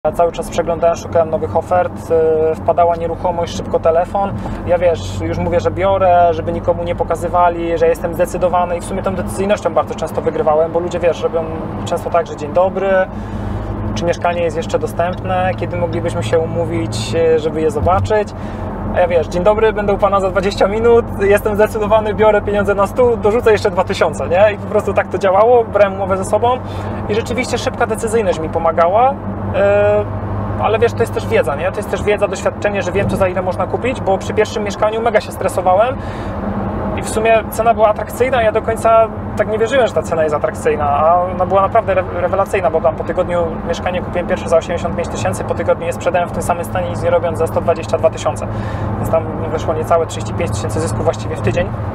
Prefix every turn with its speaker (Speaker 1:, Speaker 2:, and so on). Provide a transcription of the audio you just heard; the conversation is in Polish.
Speaker 1: Ja cały czas przeglądałem, szukałem nowych ofert, wpadała nieruchomość, szybko telefon. Ja już mówię, że biorę, żeby nikomu nie pokazywali, że jestem zdecydowany i w sumie tą decyzyjnością bardzo często wygrywałem, bo ludzie, robią często tak, że dzień dobry, czy mieszkanie jest jeszcze dostępne, kiedy moglibyśmy się umówić, żeby je zobaczyć. A ja dzień dobry, będę u Pana za 20 minut, jestem zdecydowany, biorę pieniądze na stół, dorzucę jeszcze 2000, nie? I po prostu tak to działało, brałem umowę ze sobą i rzeczywiście szybka decyzyjność mi pomagała. Ale to jest też wiedza, nie? To jest też wiedza, doświadczenie, że wiem, co za ile można kupić, bo przy pierwszym mieszkaniu mega się stresowałem i w sumie cena była atrakcyjna, ja do końca tak nie wierzyłem, że ta cena jest atrakcyjna, a ona była naprawdę rewelacyjna, bo tam po tygodniu mieszkanie kupiłem pierwsze za 85 000, po tygodniu je sprzedałem w tym samym stanie, nic nie robiąc, za 122 000, więc tam wyszło niecałe 35 000 zysku właściwie w tydzień.